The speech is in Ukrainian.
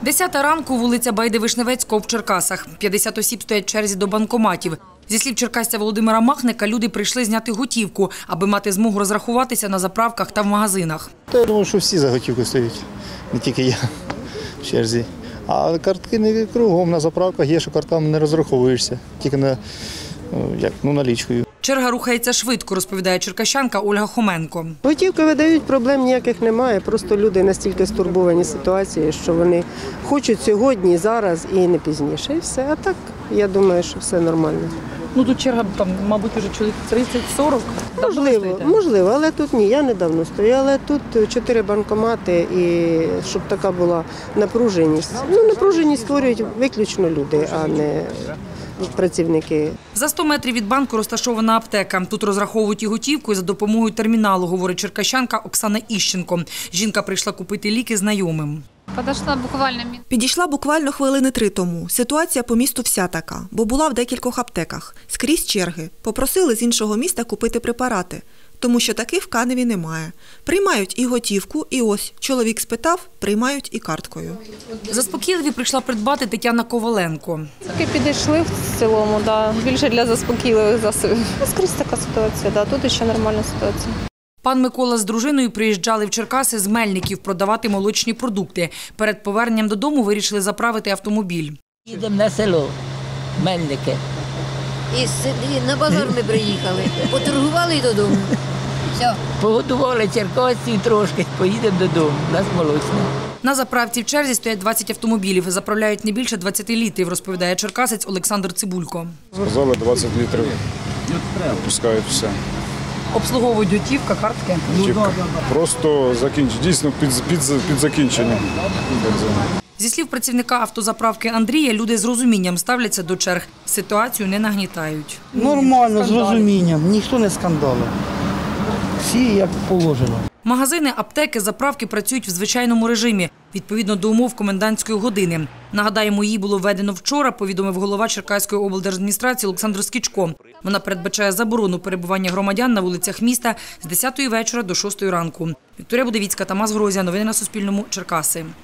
10 ранку, вулиця Байди-Вишневецького в Черкасах. 50 осіб стоять в черзі до банкоматів. Зі слів черкасця Володимира Махника, люди прийшли зняти готівку, аби мати змогу розрахуватися на заправках та в магазинах. Я думаю, що всі за готівку стоять, не тільки я в черзі. А картки не кругом на заправках є, що картками не розраховуєшся, тільки налічкою. Черга рухається швидко, розповідає черкащанка Ольга Хоменко. Готівки видають, проблем ніяких немає. Просто люди настільки стурбовані ситуацією, що вони хочуть сьогодні, зараз і не пізніше. І все. А так, я думаю, що все нормально. Ну тут черга, мабуть, вже чоловік 30-40. Можливо, але тут ні. Я недавно стояла. Тут 4 банкомати, і щоб така була напруженість. Напруженість створюють виключно люди, а не працівники. За 100 метрів від банку розташована аптека. Тут розраховують і готівку, і за допомогою терміналу, говорить черкащанка Оксана Іщенко. Жінка прийшла купити ліки знайомим. Підійшла буквально хвилини 3 тому. Ситуація по місту вся така, бо була в декількох аптеках. Скрізь черги. Попросили з іншого міста купити препарати, тому що таких в Каневі немає. Приймають і готівку, і ось, чоловік спитав, приймають і карткою. Заспокійливі прийшла придбати Тетяна Коваленко. Таки підійшли в цілому, більше для заспокійливих засобів. Скрізь така ситуація, тут ще нормальна ситуація. Пан Микола з дружиною приїжджали в Черкаси з Мельників продавати молочні продукти. Перед поверненням додому вирішили заправити автомобіль. Їдемо на село, Мельники. І на базар ми приїхали, поторгували і додому. Все. Погодували черкасців трошки, поїдемо додому, у нас молочне. На заправці в черзі стоять 20 автомобілів. Заправляють не більше 20 літрів, розповідає черкасець Олександр Цибулько. Сказали 20 літрів, пускають все. Обслуговують готівка, картки? Просто дійсно під закінченням. Зі слів працівника автозаправки Андрія, люди з розумінням ставляться до черг. Ситуацію не нагнітають. Нормально, з розумінням, ніхто не скандалив. Всі як положено. Магазини, аптеки, заправки працюють в звичайному режимі, відповідно до умов комендантської години. Нагадаємо, її було введено вчора, повідомив голова Черкаської облдержадміністрації Олександр Скічко. Вона передбачає заборону перебування громадян на вулицях міста з 10-ї вечора до 6-ї ранку. Вікторія Будовіцька, Тамас Грозія. Новини на Суспільному. Черкаси.